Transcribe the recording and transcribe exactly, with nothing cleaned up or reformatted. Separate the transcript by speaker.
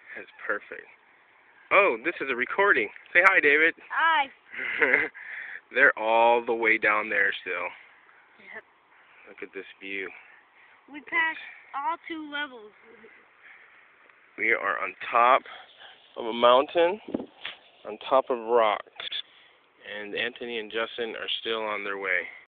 Speaker 1: That's perfect. Oh, this is a recording. Say hi, David.
Speaker 2: Hi.
Speaker 1: They're all the way down there still.
Speaker 2: Yep.
Speaker 1: Look at this view.
Speaker 2: We passed all two levels.
Speaker 1: We are on top of a mountain, on top of rocks, and Anthony and Justin are still on their way.